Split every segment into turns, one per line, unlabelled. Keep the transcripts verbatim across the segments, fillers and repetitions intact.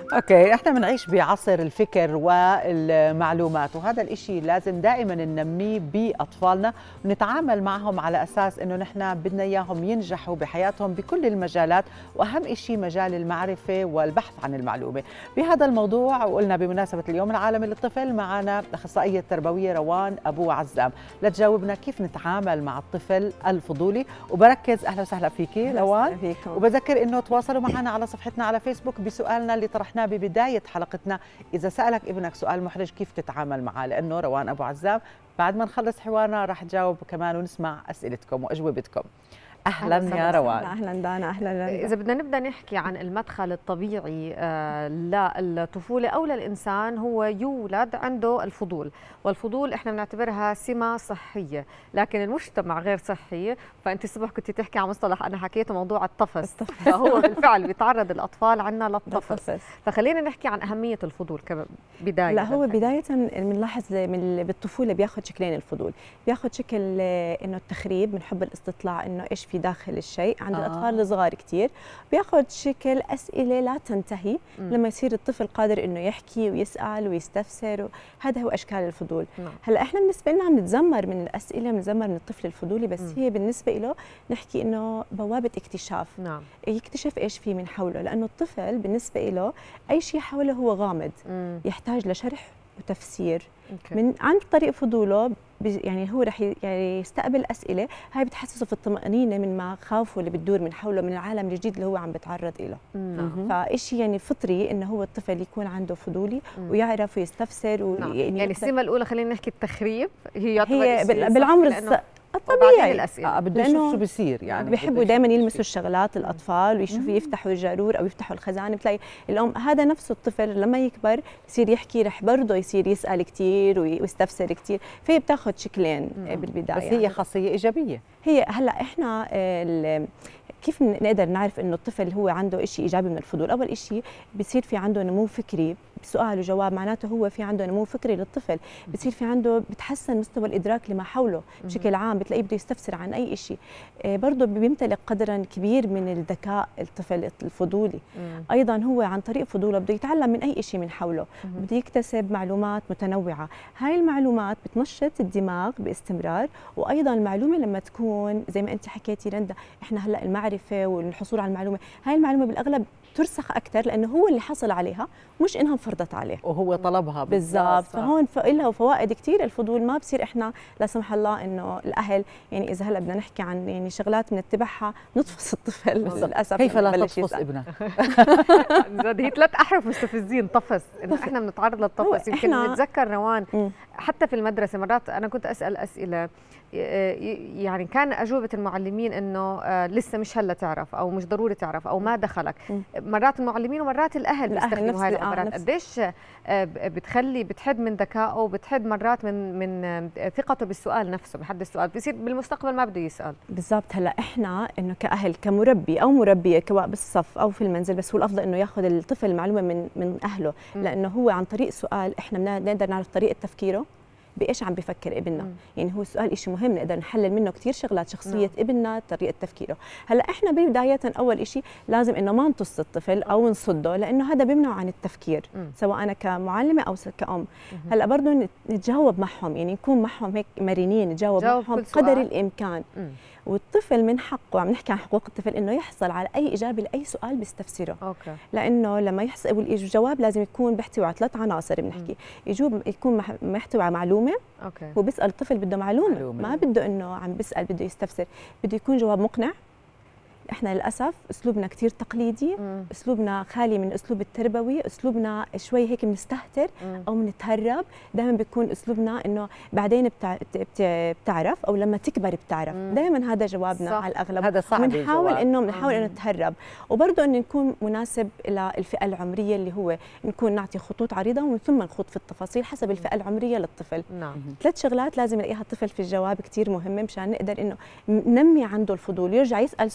اوكي، احنا بنعيش بعصر الفكر والمعلومات، وهذا الاشي لازم دائما ننميه باطفالنا ونتعامل معهم على اساس انه نحن بدنا اياهم ينجحوا بحياتهم بكل المجالات، واهم اشي مجال المعرفه والبحث عن المعلومه. بهذا الموضوع وقلنا بمناسبه اليوم العالمي للطفل معنا الاخصائيه التربويه روان ابو عزام لتجاوبنا كيف نتعامل مع الطفل الفضولي. وبركز اهلا وسهلا فيكي روان، وبذكر انه تواصلوا معنا على صفحتنا على فيسبوك بسؤالنا اللي طرحناه ببداية حلقتنا. إذا سألك ابنك سؤال محرج كيف تتعامل معه؟ لأنه روان أبو عزام بعد ما نخلص حوارنا راح تجاوب كمان ونسمع أسئلتكم وأجوبتكم. أهلا, أهلاً يا روان.
أهلا دانا. أهلا لندا.
إذا بدنا نبدأ نحكي عن المدخل الطبيعي للطفولة أو للإنسان، هو يولد عنده الفضول، والفضول إحنا بنعتبرها سمة صحية، لكن المجتمع غير صحي. فأنت الصبح كنت تحكي عن مصطلح أنا حكيته، موضوع الطفس، فهو بالفعل بيتعرض الأطفال عنا للطفس. فخلينا نحكي عن أهمية الفضول كبداية.
لا، هو بداية بنلاحظ من بالطفولة بياخذ شكلين الفضول، بياخذ شكل إنه التخريب، بنحب الاستطلاع إنه إيش في داخل الشيء عند آه. الأطفال الصغار كتير. بياخذ شكل أسئلة لا تنتهي م. لما يصير الطفل قادر إنه يحكي ويسأل ويستفسر، هذا هو أشكال الفضول. م. هلا إحنا بالنسبة لنا عم نتذمر من الأسئلة، بنتذمر من الطفل الفضولي، بس م. هي بالنسبة له نحكي إنه بوابة اكتشاف. نعم. يكتشف إيش في من حوله، لأنه الطفل بالنسبة له أي شيء حوله هو غامض، م. يحتاج لشرح وتفسير. أوكي. من عن طريق فضوله يعني هو رح يعني يستقبل اسئله هاي بتحسسه في الطمانينه من مخاوفه اللي بتدور من حوله، من العالم الجديد اللي هو عم بتعرض له. فإشي يعني فطري انه هو الطفل يكون عنده فضولي مم. ويعرف ويستفسر ويعني
يعني السمه الاولى خلينا نحكي التخريب، هي
هي بالعمر الطبيعي
الاسئله بده يشوف شو بصير، يعني
بيحبوا دائما يلمسوا الشغلات الاطفال ويشوفوا يفتحوا الجرور او يفتحوا الخزانه. بتلاقي الام هذا نفسه الطفل لما يكبر يصير يحكي، رح برضه يصير يسال كثير ويستفسر كثير، فهي بتاخذ شكلين بالبدايه.
بس هي خاصيه ايجابيه.
هي هلا احنا كيف نقدر نعرف انه الطفل هو عنده شيء ايجابي من الفضول؟ اول شيء بصير في عنده نمو فكري بسؤال وجواب، معناته هو في عنده نمو فكري للطفل، بصير في عنده بتحسن مستوى الادراك لما حوله بشكل عام، بتلاقيه بده يستفسر عن اي شيء. برضه بيمتلك قدرا كبير من الذكاء الطفل الفضولي. ايضا هو عن طريق فضوله بده يتعلم من اي شيء من حوله، بده يكتسب معلومات متنوعه. هاي المعلومات بتنشط الدماغ باستمرار، وايضا المعلومه لما تكون زي ما انت حكيتي رندا، احنا هلا المعرفه والحصول على المعلومه، هاي المعلومه بالاغلب ترسخ اكثر لانه هو اللي حصل عليها، مش انها فرضت عليه
وهو طلبها
بالضبط. فهون لها فوائد كثير الفضول. ما بصير احنا لا سمح الله انه الاهل يعني اذا هلا بدنا نحكي عن يعني شغلات بنتبعها نطفس الطفل للاسف.
كيف لا تطفس ابنك؟
هي ثلاث احرف مستفزين، طفس، انه احنا بنتعرض للطفس. يمكن نتذكر روان م. حتى في المدرسه مرات انا كنت اسال اسئله يعني كان أجوبة المعلمين إنه لسه مش هلا تعرف أو مش ضروري تعرف أو ما دخلك. مرات المعلمين ومرات الأهل بيستخدموا هاي العبارات. قديش بتخلي بتحد من ذكائه وبتحد مرات من من ثقته بالسؤال نفسه، بحد السؤال بصير بالمستقبل ما بده يسأل.
بالضبط. هلا إحنا إنه كأهل كمربي أو مربية سواء بالصف أو في المنزل، بس هو الأفضل إنه ياخذ الطفل معلومة من من أهله، لأنه هو عن طريق سؤال إحنا بنقدر نعرف طريقة تفكيره، بايش عم بفكر ابننا. مم. يعني هو السؤال شيء مهم، نقدر نحلل منه كثير شغلات، شخصيه مم. ابننا، طريقه تفكيره. هلا احنا بدايه اول شيء لازم انه ما نطص الطفل او نصده، لانه هذا بيمنعه عن التفكير، مم. سواء انا كمعلمه او كأم. مم. هلا برضه نتجاوب معهم، يعني نكون معهم هيك مرنين، نتجاوب معهم قدر الامكان. مم. والطفل من حقه، عم نحكي عن حقوق الطفل، انه يحصل على اي اجابه لاي سؤال بيستفسره. أوكي. لانه لما يحصل الجواب لازم يكون بيحتوي على ثلاث عناصر بنحكي، يجوب يكون محتوي على معلومه. أوكي. هو بيسال الطفل بده معلومه, معلومة. ما بده انه عم بيسال بده يستفسر، بده يكون جواب مقنع. احنا للاسف اسلوبنا كثير تقليدي، مم. اسلوبنا خالي من اسلوب التربوي، اسلوبنا شوي هيك بنستهتر مم. او بنتهرب. دائما بيكون اسلوبنا انه بعدين بتع... بتعرف او لما تكبر بتعرف. دائما هذا جوابنا صح. على الاغلب
هذا صعب.
بنحاول انه بنحاول انه نتهرب، وبرضه انه نكون مناسب للفئه العمريه، اللي هو نكون نعطي خطوط عريضه ومن ثم نخوض في التفاصيل حسب الفئه العمريه للطفل. نعم. ثلاث شغلات لازم يلاقيها الطفل في الجواب كثير مهمه مشان نقدر انه ننمي عنده الفضول، يرجع يسال سؤال ثاني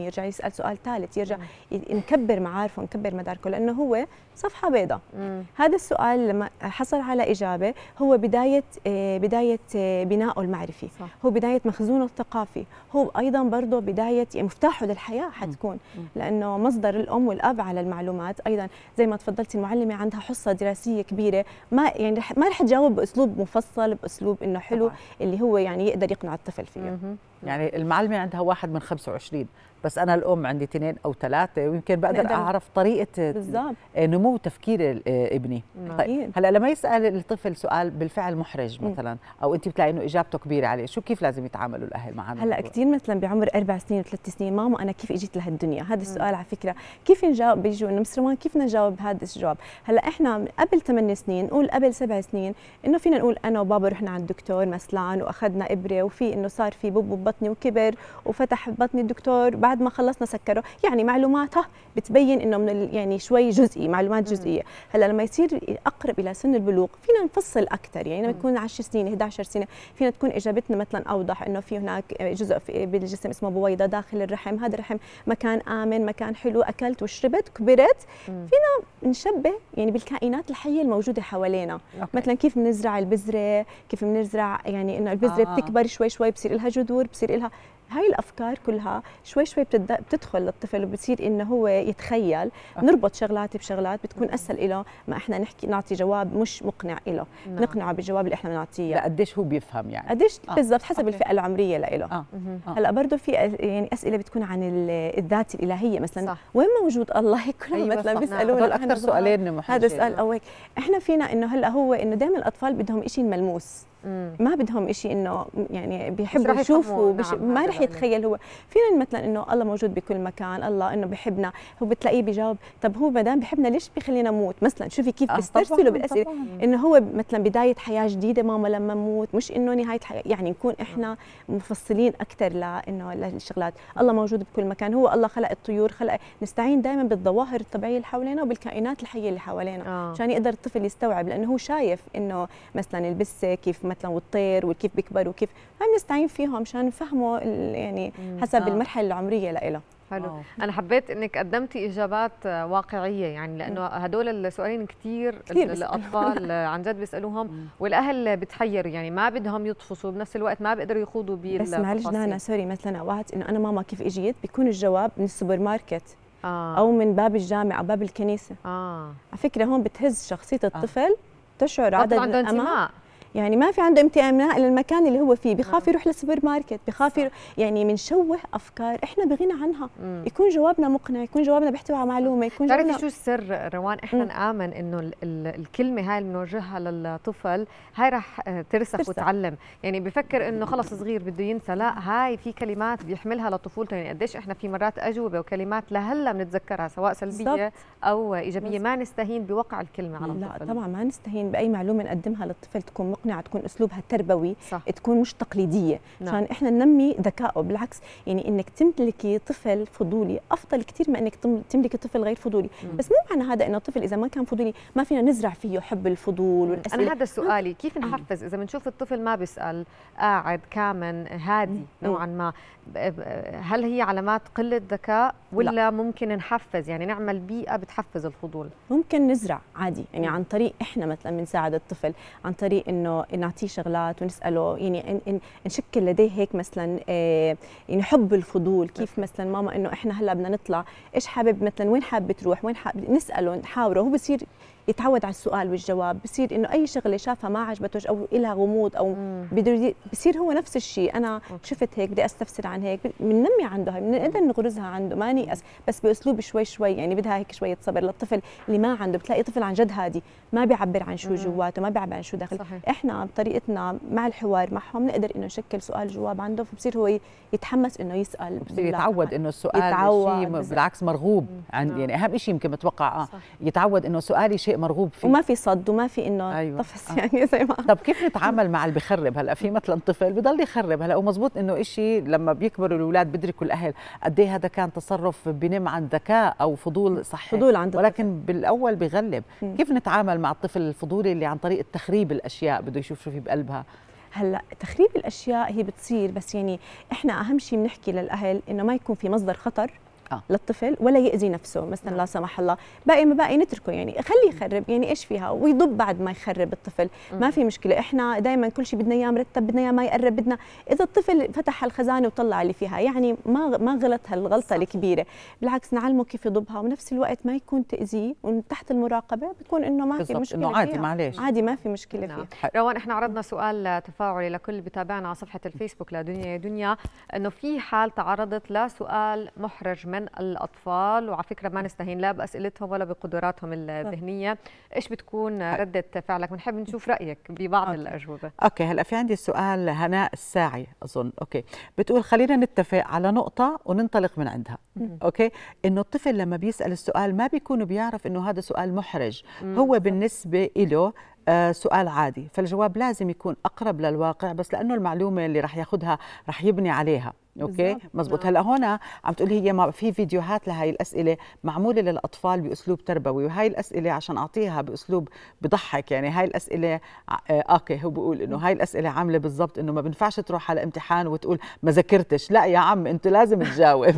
ثاني، يرجع يسال سؤال ثالث، يرجع نكبر معارفه، نكبر مداركه، لانه هو صفحه بيضاء. هذا السؤال لما حصل على اجابه هو بدايه بدايه بنائه المعرفي، صح. هو بدايه مخزونه الثقافي، هو ايضا برضه بدايه مفتاحه للحياه حتكون، لانه مصدر الام والاب على المعلومات. ايضا زي ما تفضلتي المعلمه عندها حصه دراسيه كبيره، ما يعني ما رح تجاوب باسلوب مفصل، باسلوب انه حلو طبعا. اللي هو يعني يقدر يقنع الطفل فيه.
يعني المعلمه عندها واحد من خمسة وعشرين، بس انا الام عندي اثنين او ثلاثه، ويمكن بقدر اعرف طريقه بالزبط. نمو تفكير ابني. طيب هلا لما يسال الطفل سؤال بالفعل محرج مثلا، او انت بتلاقي انه اجابته كبيره عليه، شو كيف لازم يتعاملوا الاهل مع هذا؟
هلا كثير مثلا بعمر اربع سنين وثلاث سنين، ماما انا كيف اجيت لهالدنيا؟ هذا السؤال على فكره كيف نجاوب؟ بيجوا انه مس روان كيف نجاوب هذا الجواب؟ هلا احنا قبل ثمان سنين، نقول قبل سبع سنين، انه فينا نقول انا وبابا رحنا عند الدكتور مثلا واخذنا ابره، وفي انه صار في بوب ببطني وكبر وفتح بطني الدكتور، بعد ما خلصنا سكره، يعني معلوماتها بتبين انه من يعني شوي جزئي، معلومات جزئيه. هلا لما يصير اقرب الى سن البلوغ فينا نفصل اكثر، يعني لما يكون عشر سنين إحدى عشرة سنه فينا تكون اجابتنا مثلا اوضح، انه في هناك جزء في بالجسم اسمه بويضه داخل الرحم، هذا الرحم مكان امن، مكان حلو، اكلت وشربت كبرت. فينا نشبه يعني بالكائنات الحيه الموجوده حوالينا. أوكي. مثلا كيف بنزرع البذره، كيف بنزرع يعني انه البذره آه. بتكبر شوي شوي، بصير لها جذور، بصير لها هاي الافكار كلها شوي شوي بتدخل للطفل، وبتصير انه هو يتخيل. أوكي. نربط شغلات بشغلات بتكون اسهل له ما احنا نحكي نعطي جواب مش مقنع له. نعم. نقنعه بالجواب اللي احنا بنعطيه.
لا قديش هو بيفهم يعني
قديش آه. بالضبط حسب أوكي. الفئه العمريه له. آه. آه. هلا برضه في يعني اسئله بتكون عن الذات الالهيه مثلا، صح. وين موجود الله؟ هيك كلهم أيوة مثلا بيسالونا.
هدول اكثر سؤالين محرجين.
هذا سؤال او هيك احنا فينا انه هلا هو انه دائما الاطفال بدهم شيء ملموس، مم. ما بدهم شيء انه يعني بيحبوا يشوفوا، نعم. ما رح يتخيل. هو فينا مثلا انه الله موجود بكل مكان، الله انه بحبنا، هو بتلاقيه بيجاوب طب هو ما دام بحبنا ليش بيخلينا نموت مثلا؟ شوفي كيف بيسترسلوا بالاسئله، انه هو مثلا بدايه حياه جديده، ماما لما نموت مش انه نهايه حياه، يعني نكون احنا مفصلين اكثر لانه للشغلات. الله موجود بكل مكان، هو الله خلق الطيور، خلق، نستعين دائما بالظواهر الطبيعيه اللي حوالينا وبالكائنات الحيه اللي حوالينا عشان يقدر الطفل يستوعب، لانه هو شايف انه مثلا البسه كيف مثلا والطير وكيف بيكبر وكيف، هاي بنستعين فيهم مشان نفهمه يعني حسب آه. المرحله العمريه لإله.
حلو. أوه. أنا حبيت إنك قدمتي إجابات واقعية، يعني لأنه هدول السؤالين كثير الأطفال عن جد بيسألوهم، والأهل بتحيروا، يعني ما بدهم يطفصوا بنفس الوقت ما بيقدروا يخوضوا بالتفاصيل.
بس معلش نانا سوري، مثلا أوقات إنه أنا ماما كيف إجيت بيكون الجواب من السوبر ماركت آه. أو من باب الجامع أو باب الكنيسة. آه. على فكرة هون بتهز شخصية الطفل، آه. تشعر عدد
عنده انتماء،
يعني ما في عنده امتناع للمكان اللي هو فيه، بخاف يروح للسوبر ماركت، بخاف يعني بنشوه افكار احنا بغنى عنها. مم. يكون جوابنا مقنع، يكون جوابنا بيحتوي على معلومه، يكون
جوابنا. بتعرفي شو السر روان؟ احنا نآمن انه ال ال الكلمه هاي اللي بنوجهها للطفل هاي رح ترسخ, ترسخ وتعلم، يعني بفكر انه خلص صغير بده ينسى، لا هاي في كلمات بيحملها لطفولته. يعني قديش احنا في مرات اجوبه وكلمات لهلا بنتذكرها سواء سلبيه بالضبط. او ايجابيه، بالضبط. ما نستهين بوقع الكلمه على الطفل. لا طبعا ما نستهين باي معلومه نقدمها للطفل تكون مقنعه، تكون اسلوبها تربوي، صح. تكون مش تقليديه، عشان نعم. احنا ننمي ذكائه. بالعكس يعني انك تمتلكي طفل فضولي افضل كثير من انك تملكي طفل غير فضولي. مم. بس مو معنى هذا انه الطفل اذا ما كان فضولي ما فينا نزرع فيه حب الفضول والاسئله. انا هذا سؤالي، كيف نحفز اذا بنشوف الطفل ما بيسال، قاعد كامن هادي مم. نوعا ما، هل هي علامات قله ذكاء ولا لا. ممكن نحفز، يعني نعمل بيئه بتحفز الفضول؟
ممكن نزرع عادي، يعني مم. عن طريق احنا مثلا بنساعد الطفل عن طريق انه نعطيه شغلات ونساله، يعني نشكل لديه هيك مثلا يعني حب الفضول. كيف مثلا ماما انه احنا هلا بدنا نطلع، ايش حابب مثلا، وين حابب تروح، وين حابب، نساله نحاوره، هو بصير يتعود على السؤال والجواب، بصير انه اي شغله شافها ما عجبته او لها غموض او بده، بصير هو نفس الشيء، انا شفت هيك بدي استفسر عن هيك، بننمي عنده هاي، بنقدر نغرزها عنده، ما نيأس، بس باسلوب شوي شوي، يعني بدها هيك شويه صبر. للطفل اللي ما عنده بتلاقي طفل عن جد هادي ما بيعبر عن شو جواته، ما بيعبر عن شو داخل. صحيح. احنا بطريقتنا مع الحوار معهم نقدر انه نشكل سؤال جواب عنده، فبصير هو يتحمس انه يسال،
بصير يتعود انه السؤال شيء بالعكس مرغوب عند، يعني اهم شيء يمكن متوقع اه صح. يتعود انه سؤالي شيء مرغوب فيه،
وما في صد وما في انه أيوة. طفس يعني زي ما.
طب كيف نتعامل مع اللي بخرب؟ هلا في مثلا طفل بضل يخرب، هلا ومزبوط انه شيء لما بيكبروا الاولاد بيدركوا الاهل قد ايه هذا كان تصرف بنم عن ذكاء او فضول صحي،
فضول عند
ولكن
الطفل.
بالاول بغلب. كيف نتعامل مع الطفل الفضولي اللي عن طريق تخريب الاشياء بده يشوف شو في بقلبها؟
هلا تخريب الاشياء هي بتصير، بس يعني احنا اهم شيء بنحكي للاهل انه ما يكون في مصدر خطر آه. للطفل ولا يأذي نفسه مثلا لا سمح الله. باقي ما باقي نتركه، يعني خليه يخرب، يعني ايش فيها، ويضب بعد ما يخرب الطفل، ما في مشكله. احنا دائما كل شيء بدنا اياه مرتب، بدنا اياه ما يقرب، بدنا اذا الطفل فتح الخزانه وطلع اللي فيها يعني ما ما غلط هالغلطه الكبيره، بالعكس نعلمه كيف يضبها، وبنفس الوقت ما يكون تاذيه، وتحت المراقبه بتكون انه ما في مشكله،
انه عادي معلش
عادي ما في مشكله نعم.
فيها. روان احنا عرضنا سؤال تفاعلي لكل اللي بتابعنا على صفحه الفيسبوك لدنيا يا دنيا، انه في حال تعرضت لسؤال محرج من الاطفال، وعلى فكره ما نستهين لا باسئلتهم ولا بقدراتهم الذهنيه، ايش بتكون رده فعلك؟ بنحب نشوف رايك ببعض أوكي. الاجوبه.
اوكي هلا في عندي سؤال هناء الساعي اظن، اوكي بتقول خلينا نتفق على نقطه وننطلق من عندها. اوكي انه الطفل لما بيسال السؤال ما بيكون بيعرف انه هذا سؤال محرج، هو بالنسبه له آه سؤال عادي، فالجواب لازم يكون اقرب للواقع، بس لانه المعلومه اللي رح ياخذها رح يبني عليها. اوكي مزبوط. هلا هون عم تقول هي ما في فيديوهات لهي الاسئله معموله للاطفال باسلوب تربوي، وهي الاسئله عشان اعطيها باسلوب بضحك، يعني هاي الاسئله آه اوكي هو بيقول انه هاي الاسئله عامله بالضبط انه ما بنفعش تروح على امتحان وتقول ما ذاكرتش، لا يا عم انت لازم تجاوب.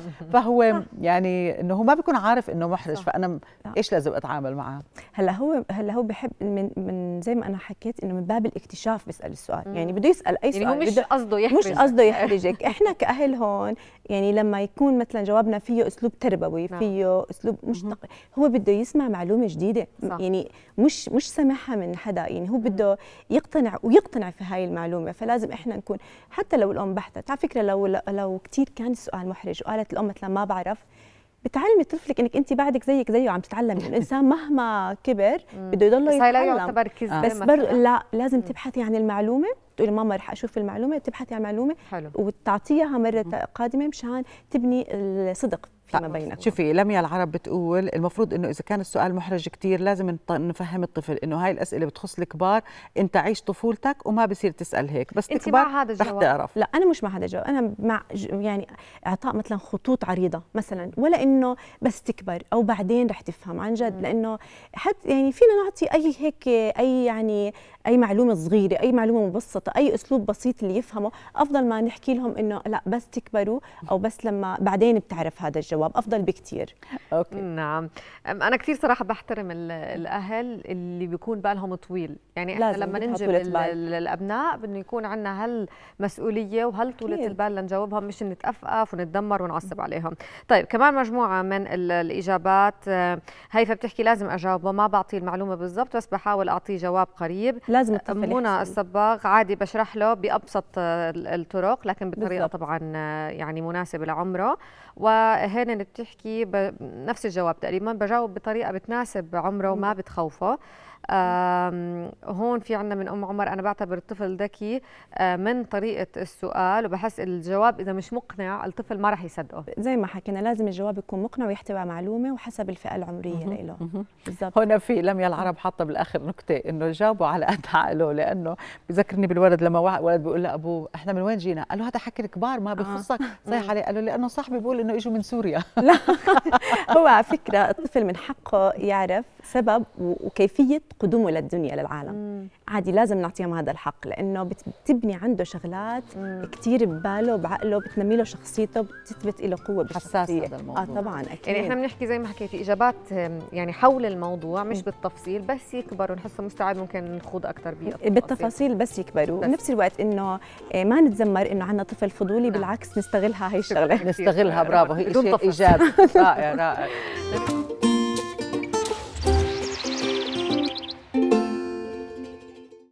فهو يعني انه هو ما بيكون عارف انه محرج، فانا ايش لازم اتعامل معه؟
هلا هو هلا هو بحب من من زي ما انا حكيت انه من باب الاكتشاف بيسال السؤال، يعني بده يسال اي سؤال،
يعني هو مش قصده يحرجك،
مش قصده يحرجك. احنا كأهل هون يعني لما يكون مثلا جوابنا فيه اسلوب تربوي، فيه اسلوب مشتق، هو بده يسمع معلومه جديده، صح. يعني مش مش سمعها من حدا، يعني هو بده يقتنع ويقتنع في هاي المعلومه، فلازم احنا نكون حتى لو الام بحثت. على فكره لو لو كثير كان السؤال محرج وقالت الام مثلا ما بعرف، بتعلمي طفلك انك انت بعدك زيك زيه عم تتعلمي. الانسان مهما كبر بده يضل يتعلم،
بس هاي لا يعتبر كذب،
بس برضه لا لازم تبحثي عن المعلومه، تقولي ماما رح اشوف المعلومه، تبحثي عن المعلومه حلو. وتعطيها مره قادمه مشان تبني الصدق فيما بينكم.
شوفي لميا العرب بتقول المفروض انه اذا كان السؤال محرج كثير لازم نفهم الطفل انه هاي الاسئله بتخص الكبار، انت عيش طفولتك وما بصير تسال هيك، بس
انت مع هذا
رح تعرف.
لا انا مش مع هذا الجواب، انا مع يعني اعطاء مثلا خطوط عريضه مثلا، ولا انه بس تكبر او بعدين رح تفهم عن جد، لانه حتى يعني فينا نعطي اي هيك اي يعني اي معلومه صغيره، اي معلومه مبسطه، اي اسلوب بسيط اللي يفهمه، افضل ما نحكي لهم انه لا بس تكبروا او بس لما بعدين بتعرف هذا الجواب، افضل بكثير.
اوكي نعم. انا كثير صراحه بحترم الاهل اللي بيكون بالهم طويل، يعني احنا لما ننجب الابناء بدنا يكون عندنا هالمسؤوليه وهالطولة البال لنجاوبهم، مش نتأفأف ونتدمر ونعصب عليهم. طيب كمان مجموعه من الاجابات، هيفا بتحكي لازم اجاوبه، ما بعطيه المعلومه بالضبط بس بحاول اعطيه جواب قريب.
لازم
منى الصباغ عادي بشرح له بأبسط الطرق لكن بطريقة بالزبط. طبعا يعني مناسبة لعمره. وهنا بتحكي نفس الجواب تقريبا، بجاوب بطريقة بتناسب عمره وما بتخوفه. هون في عنا من أم عمر، أنا بعتبر الطفل ذكي من طريقة السؤال، وبحس الجواب إذا مش مقنع الطفل ما رح يصدقه.
زي ما حكينا لازم الجواب يكون مقنع ويحتوي معلومة وحسب الفئة العمرية له.
بالضبط. هنا في لميا العرب حاطة بالآخر نكتة إنه جاوبوا على قد عقله، لأنه بذكرني بالولد لما ولد بيقول لأبوه إحنا من وين جينا؟ قال له هذا حكي الكبار ما بخصك. آه. صيح عليه قال له لأنه صاحبي بيقول إنه إجوا من سوريا.
لا هو على فكرة الطفل من حقه يعرف سبب وكيفية قدومه للدنيا للعالم. مم. عادي لازم نعطيهم هذا الحق، لانه بتبني عنده شغلات كثير بباله وبعقله، بتنمي له شخصيته، بتثبت له قوه بالشخصيه.
هذا الموضوع.
اه طبعا اكيد.
يعني احنا بنحكي زي ما حكيتي اجابات يعني حول الموضوع مش بالتفصيل، بس يكبر ونحسه مستوعب ممكن نخوض اكثر
بالتفاصيل بس يكبروا. بنفس الوقت انه ما نتذمر انه عندنا طفل فضولي، بالعكس نستغلها هي الشغله
نستغلها. برافو، هي شيء ايجابي. رائع رائع.